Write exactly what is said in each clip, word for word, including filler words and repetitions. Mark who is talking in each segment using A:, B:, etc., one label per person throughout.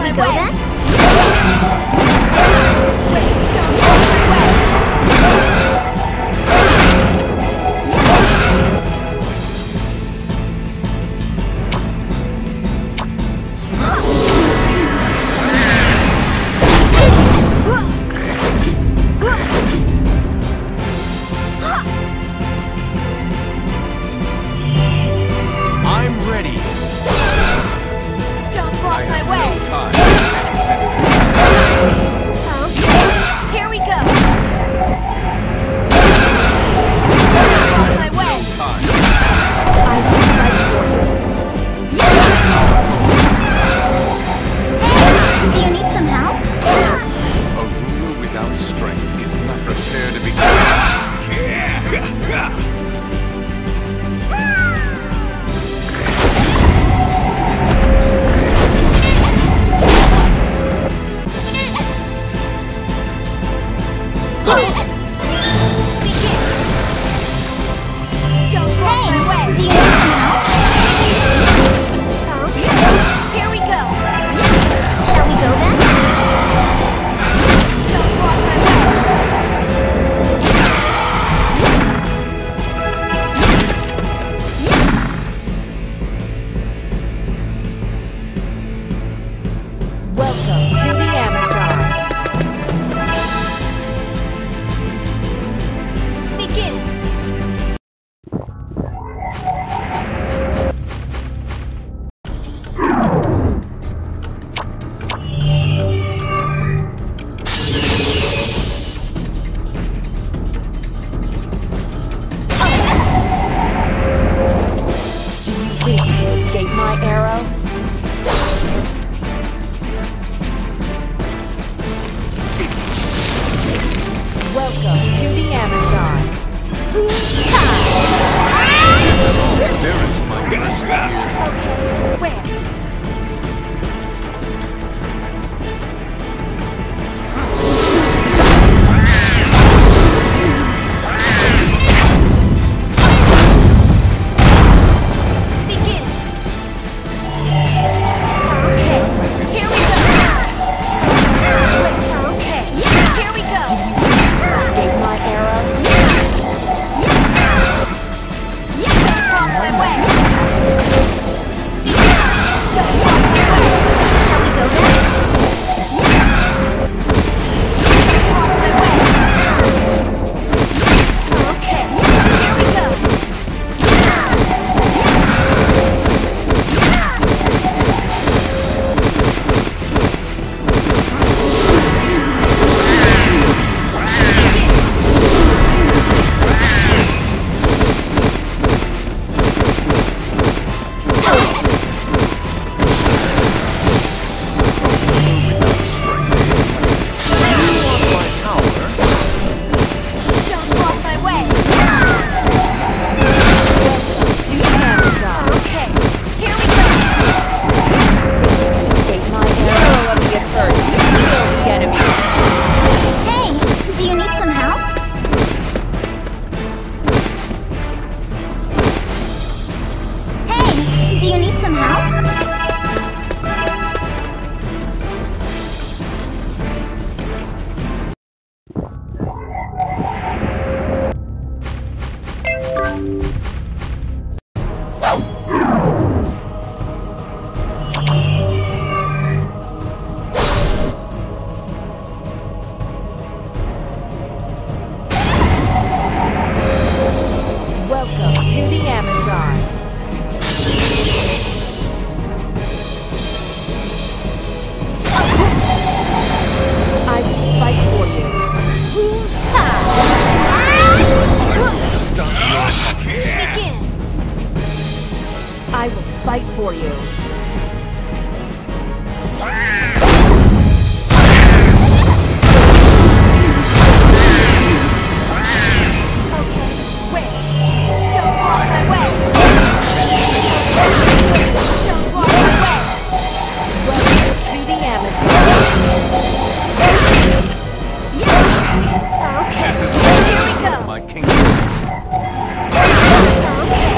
A: we go then?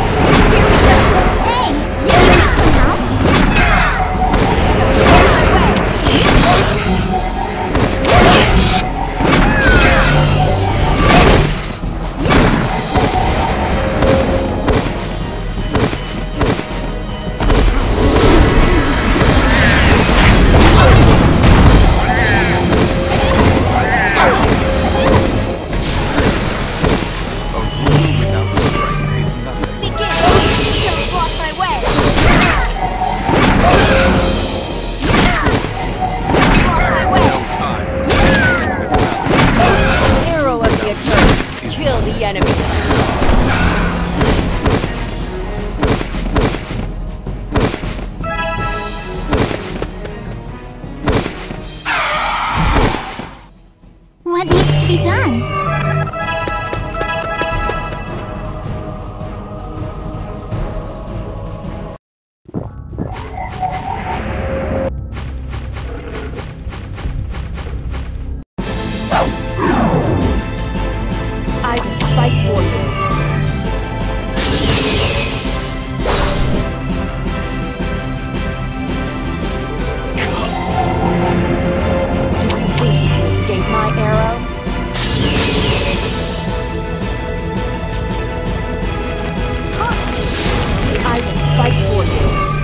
B: Hey, you need some help?
A: be done.
B: I will fight for you. Do you think you can escape my arrow? I will fight for you.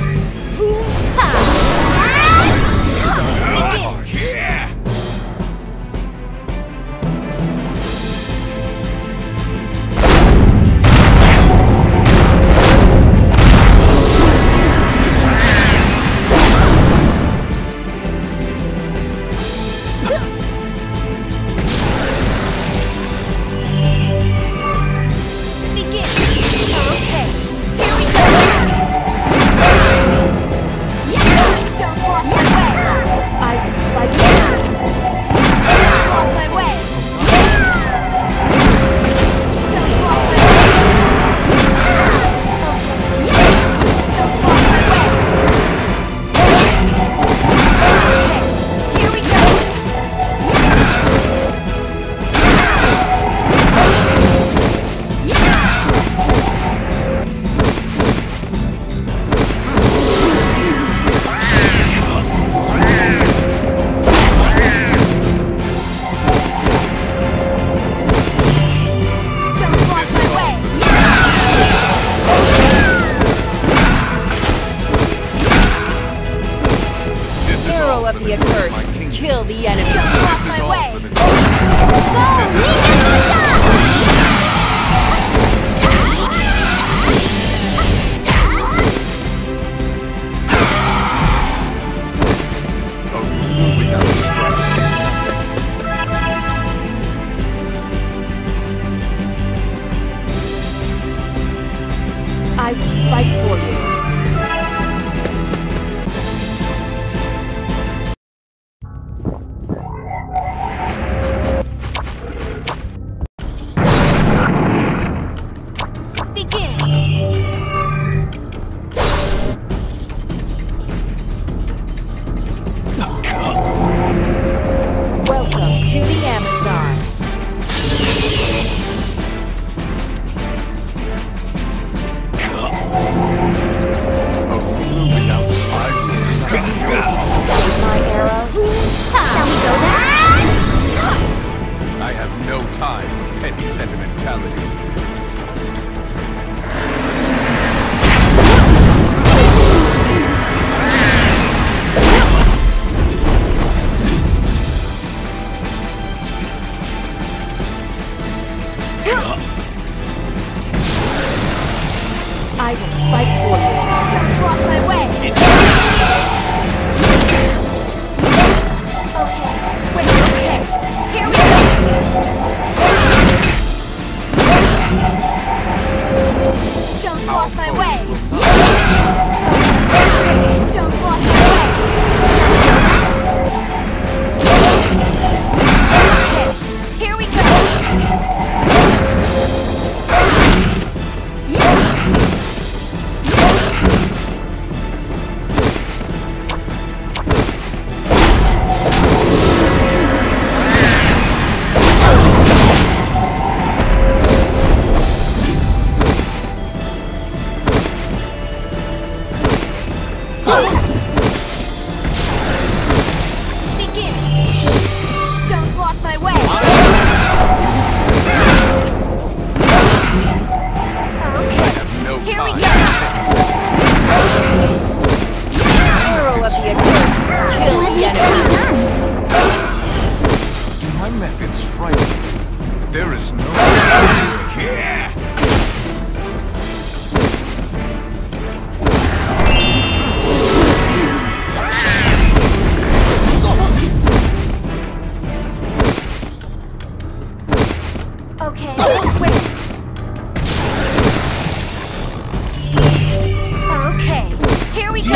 B: Of the accursed, kill the enemy.
C: Don't block my way.
A: Go! Ninja
C: A rule without strength is nothing.
B: I will fight for you.
C: I have no time for petty sentimentality.
B: I will fight for you.
A: Don't block my way.
C: It's
A: Okay, wait, okay. Here we go. Don't block my way. Don't block my way. Okay, here we go.
C: Methods frightening. There is no escape here.
A: Okay, wait. Okay, here we go.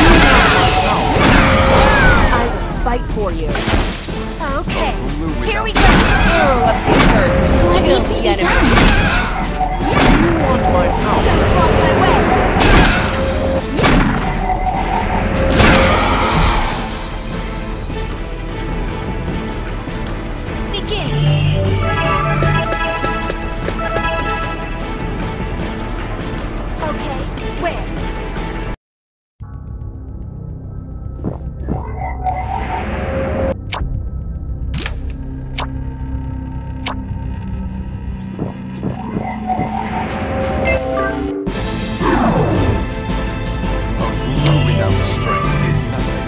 B: I will fight for you.
A: Okay, here we go.
B: Arrow Power up soon first.
A: What
B: Kill
A: needs to
B: the
A: be
B: enemy.
A: done?
C: You want my power?
A: Don't block my way. Begin. Okay, where?
C: A ruler without strength is nothing.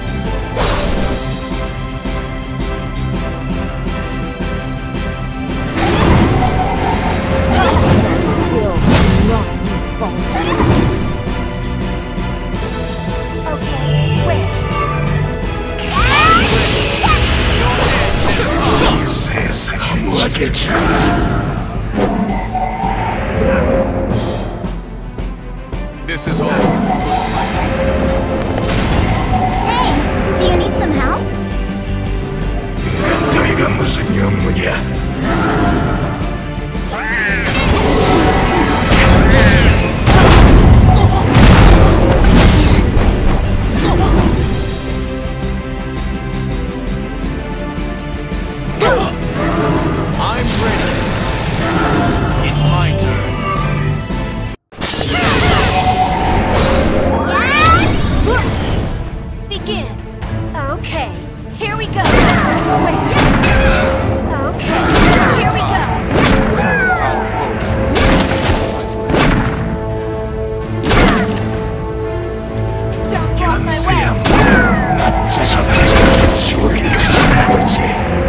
B: Will not falter.
A: Okay, where?
C: This is all.
A: Hey, do you need some help?
D: 너희가 무슨 영문이야?
C: I'm ready. It's my turn.
A: Begin. Okay, here we go. Wait. Okay, here we go.
C: Our foes will
A: Don't block my way.
D: 지옥의 끝이다, 그렇지?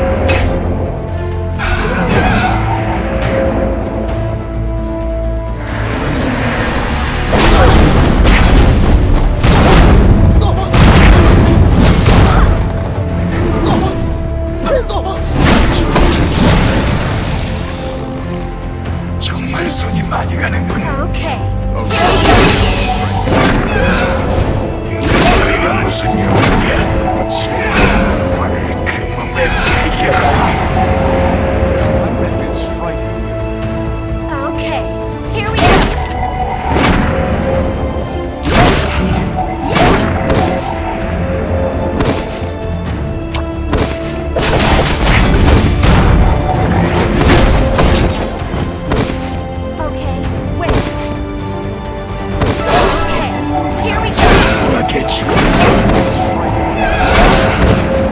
D: 정말 손이 많이 가는군.
A: Okay.
C: A
A: Here we
C: ruler
A: go.
C: without strength is nothing.
D: 너희가 무슨 영문이야? 지금 발을 그 몸에 새겨라.
C: My methods frighten me.
A: Okay, here we go. Okay, wait. Okay, here we go.
D: 우락의 죽음.
C: Methods frighten me.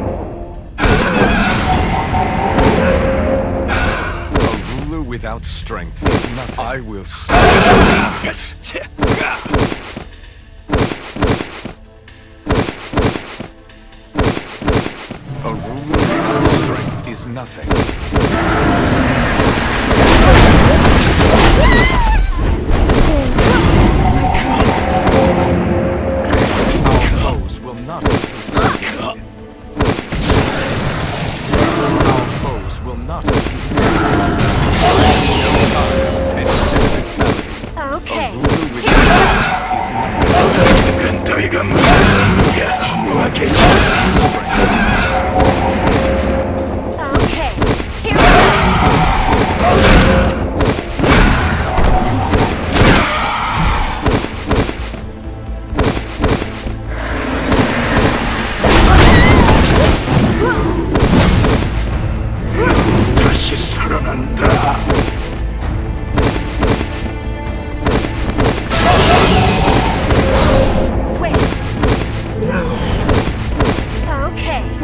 C: A ruler without strength is nothing. I will stop.
D: Yes.
C: A ruler without strength is nothing. Our foes will not escape. Our foes will not escape. No time for any sentimentality.
A: Okay,
C: A ruler
A: here we
C: without
A: go.
C: strength is nothing.
D: 그건 너희가 무슨 영문이야? 무락의 죽음.
C: Strength is nothing.
A: Okay, here we go.
D: 다시 살아난다.
A: Wait. Okay,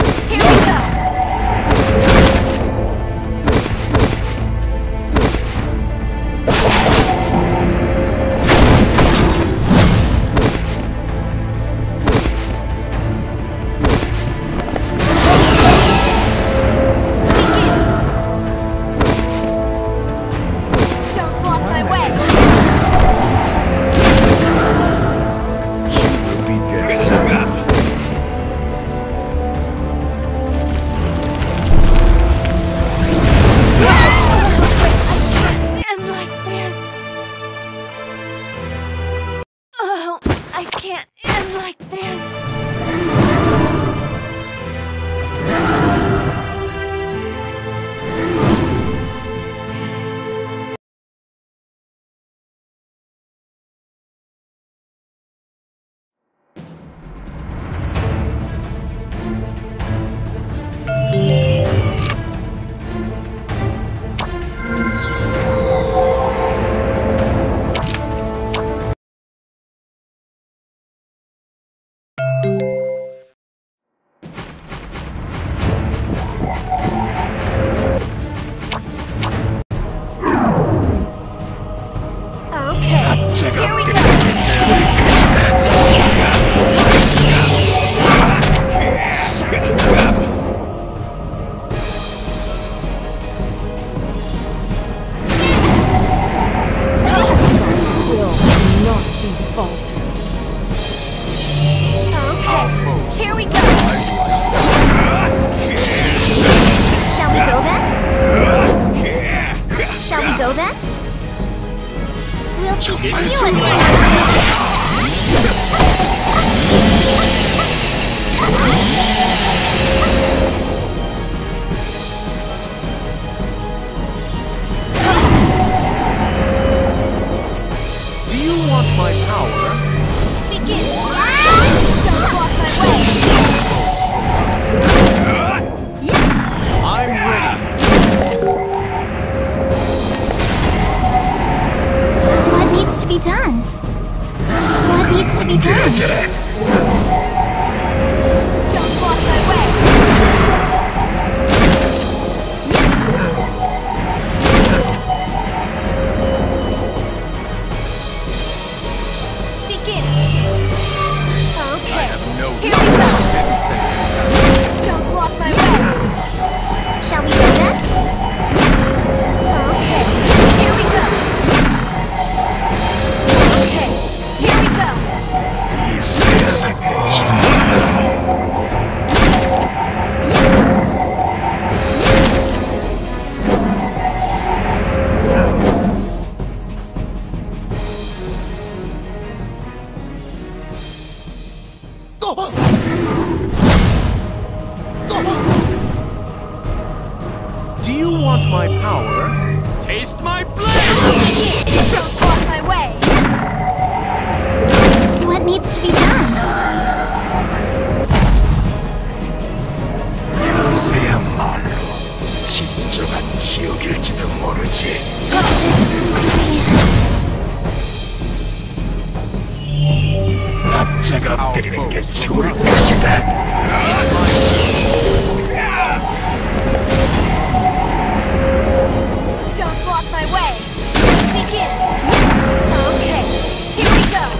A: Here we go.
B: Will not be faltered.
A: Okay. Here we go.
E: Shall we go then? Shall we go then? We'll teach you a
C: Do you want my power?
A: Begin. Don't block my way.
C: I'm ready.
E: What needs to be done? What needs to be done?
A: Don't block my way. Begin. Okay.
C: No
A: Here we go. Don't block my way.
E: Shall we go then?
A: Okay. Here we go. Okay. Here we go.
C: Do you want my power? Taste my blade!
A: Don't block my way.
E: What needs to be done?
D: 요새야말로 진정한 지옥일지도 모르지. 납자가 엎드리는 게 좋을 것이다.
A: Don't block my way. Begin. Okay. Here we go.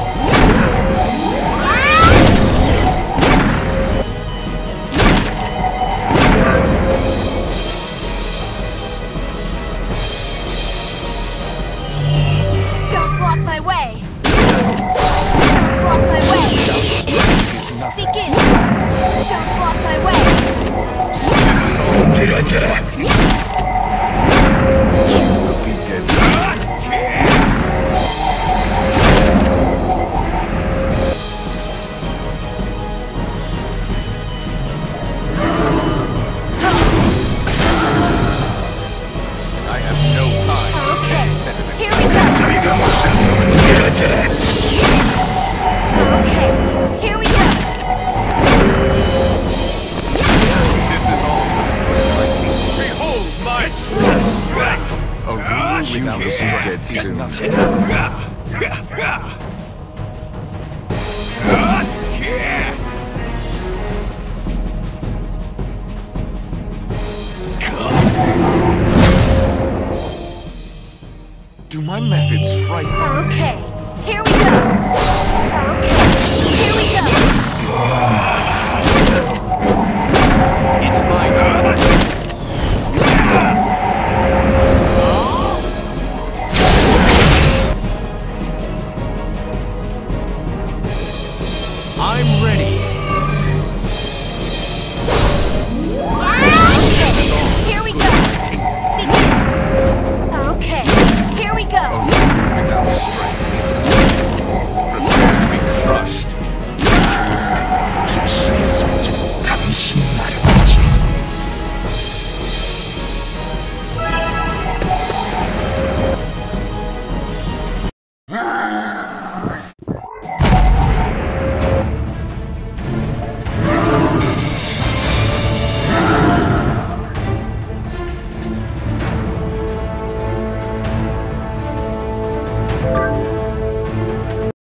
A: Don't block my way. Don't block my way. Begin. Don't block my way.
D: 들어져라.
C: I have no time.
A: Okay. Here we go.
D: 너희가 무슨 놈은 들어져라.
A: Okay. Here we go.
C: This is all. Behold my true strength! A ruler without strength is nothing. Do my methods frighten you?
A: Okay. Here we go. Okay. Here we go.